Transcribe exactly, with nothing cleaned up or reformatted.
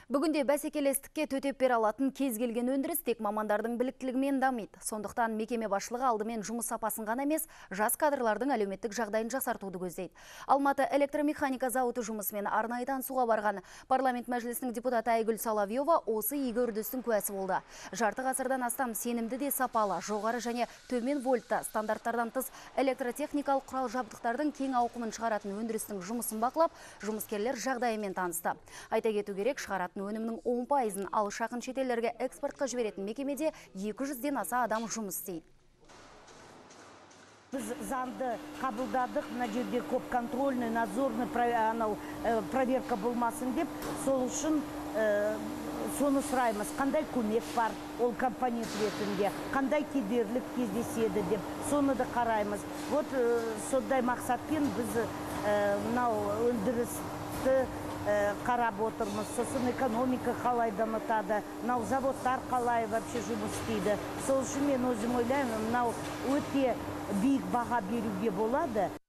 Бүгінде бәсекелестікке төтеп бере алатын кез келген өндіріс тек мамандардың біліктілігімен дамиды. Сондықтан мекеме басшылығы алдымен жұмыс сапасын ғана емес, жас кадрлардың әлеуметтік жағдайын жақсартуды көздейді. Алматы электромеханика зауыты жұмысымен арнайы танысуға барған парламент мәжілісінің депутаты Айгүл Соловьева осы игі үрдістің куәсі болды. Жарты ғасырдан астам сенімді де сапалы, жоғары және төмен вольтта стандарттардан тыс электротехникалық құрал жабдықтардың кең ауқымын шығаратын өндірістің жұмысын бақылап, жұмыскерлер жағдайымен танысты. Айта кету керек, шығаратын өнімнің он пайызын алыс жақын шетелдерге экспортқа жіберетін мекемеде екі жүзден аса адам жұмыс істейді. Біз заңды қабылдадық, мына жерде көп контрольный, надзорный проверка болмасын деп, сол үшін соны сұраймыз. Қандай көмек бар ол компонент ретінде, қандай кедерлік кездеседі деп, соны да қараймыз. Вот сондай мақсатпен біз мынау өндірісті қарап отырмыз. Сосын экономика қалай дамытады, мынау заводтар қалай вообще жұмыс істейді. Сол үшін мен өзім ойлаймын, мынау өте биік баға беруге болады.